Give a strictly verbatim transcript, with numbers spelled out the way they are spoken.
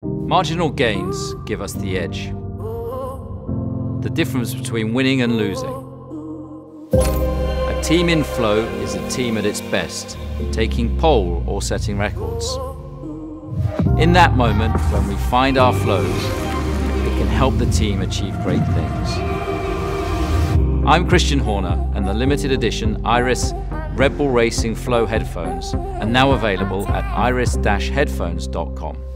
Marginal gains give us the edge. The difference between winning and losing. A team in flow is a team at its best, taking pole or setting records. In that moment, when we find our flows, it can help the team achieve great things. I'm Christian Horner, and the limited edition Iris Red Bull Racing Flow headphones are now available at iris dash headphones dot com.